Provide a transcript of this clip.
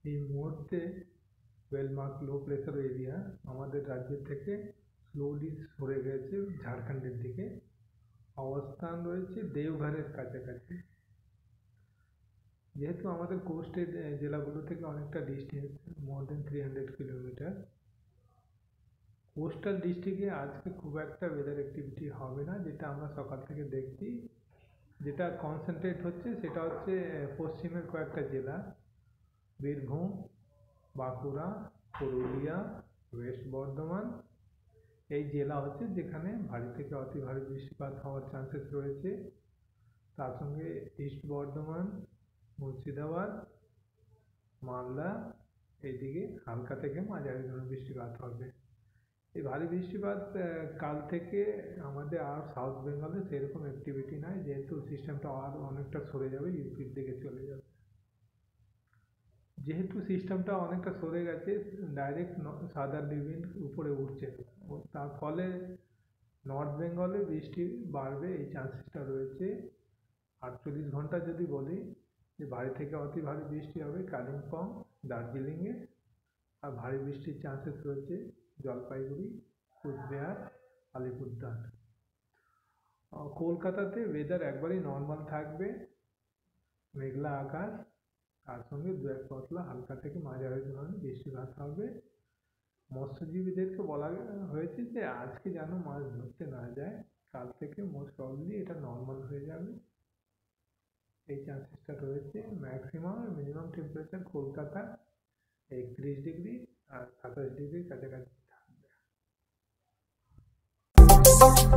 এই মুহূর্তে ওয়েলমার্ক low pressure area আমাদের রাজ্য থেকে স্লোলি সরে গেছে ঝাড়খণ্ডের দিকে, অবস্থান রয়েছে দেওঘরের কাছাকাছি। যেহেতু আমাদের কোস্টের জেলাগুলো থেকে অনেকটা distance, more than 300 kilometre, coastal ডিস্ট্রিক্টে আজকে খুব একটা ওয়েদার অ্যাক্টিভিটি হবে না। যেটা আমরা সকাল থেকে দেখছি, যেটা কনসেন্ট্রেট হচ্ছে সেটা হচ্ছে পশ্চিমের কয়েকটা জেলা, বীরভূম, বাঁকুড়া, পুরুলিয়া, ওয়েস্ট বর্ধমান। এই জেলা হচ্ছে যেখানে ভারী থেকে অতি ভারী বৃষ্টিপাত হওয়ার চান্সেস রয়েছে। তার সঙ্গে ইস্ট বর্ধমান, মুর্শিদাবাদ, মালদা, এইদিকে হালকা থেকে মাঝারি ধরনের বৃষ্টিপাত হবে। এই ভারী বৃষ্টিপাত কাল থেকে আমাদের আর সাউথ বেঙ্গলে সেরকম অ্যাক্টিভিটি নাই, যেহেতু সিস্টেমটা আর অনেকটা সরে যাবে, ইউপির দিকে চলে যাবে। যেহেতু সিস্টেমটা অনেকটা সরে গেছে, ডাইরেক্ট সাদার্ন উইন্ড উপরে উঠছে, তার ফলে নর্থ বেঙ্গলে বৃষ্টি বাড়বে, এই চান্সেসটা রয়েছে। 48 ঘন্টা যদি বলি, যে ভারী থেকে অতি ভারী বৃষ্টি হবে কালিম্পং, দার্জিলিংয়ে, আর ভারী বৃষ্টির চান্সেস রয়েছে জলপাইগুড়ি, কুচবিহার, আলিপুরদুয়ার। কলকাতাতে ওয়েদার একবারই নর্মাল থাকবে, মেঘলা আকাশ, তার সঙ্গে দু এক পশলা হালকা থেকে মাঝারি ধরনের বৃষ্টিপাত হবে। মৎস্যজীবীদেরকে বলা হয়েছে যে আজকে যেন মাছ ধরতে না যায়, কাল থেকে মোস্ট প্রবাবলি এটা নর্মাল হয়ে যাবে, এই চান্সেসটা রয়েছে। ম্যাক্সিমাম আর মিনিমাম টেম্পারেচার কলকাতা 31 ডিগ্রি আর 27 ডিগ্রির কাছাকাছি থাকবে।